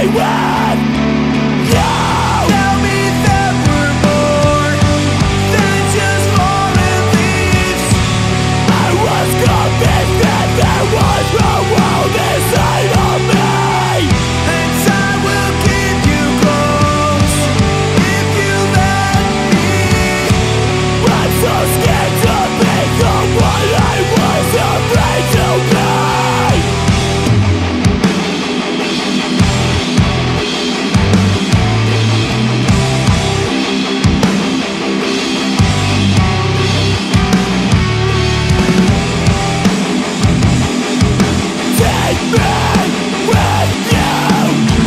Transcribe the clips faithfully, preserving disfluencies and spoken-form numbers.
with you. Tell me that we're more than just fallen leaves. I was convinced that there was a world inside of me, and time will keep you close if you let me. I'm so scared to become what I was afraid to be. Take me with you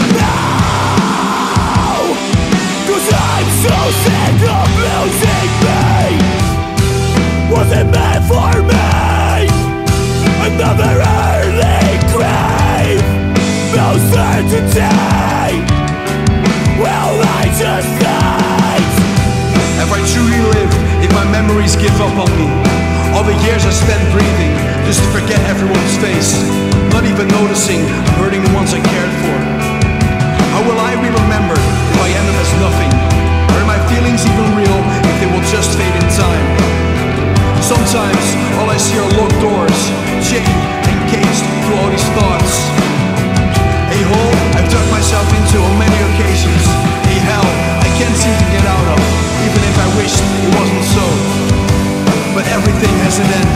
now, 'cause I'm so sick of losing me. Was it meant for me? Another early grave, no certainty. Will I just fight? Have I truly lived if my memories give up on me? All the years I spent breathing just to forget everyone's face, not even noticing I'm hurting the ones I cared for. How will I be remembered if I end up as nothing? Are my feelings even real if they will just fade in time? Sometimes all I see are locked doors, chained and caged to all these thoughts. A hole I've dug myself into on many occasions, a hell I can't seem to get out of, even if I wished it wasn't so. But everything has an end.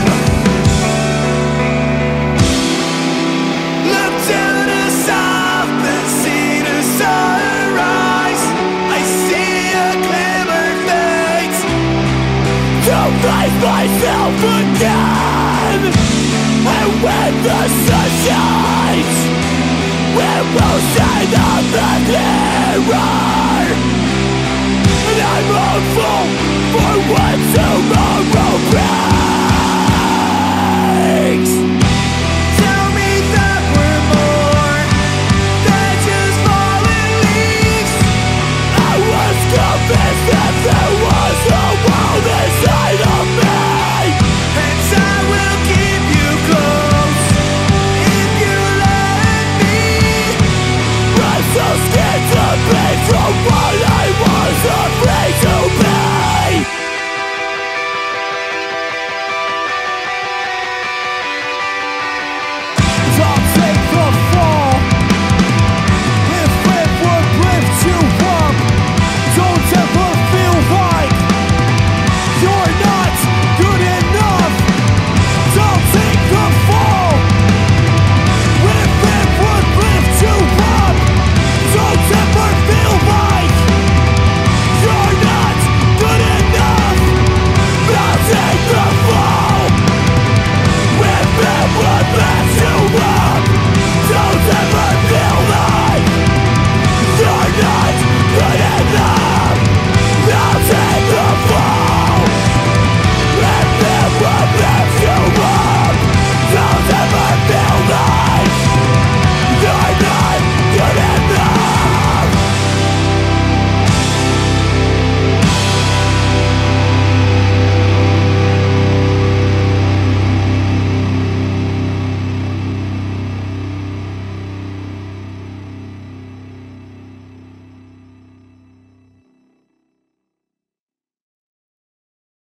Look to the south and see the sunrise. I see a glimmer fades to face myself again. And when the sun shines, we will shine on the clearer. And I'm hopeful for what tomorrow brings.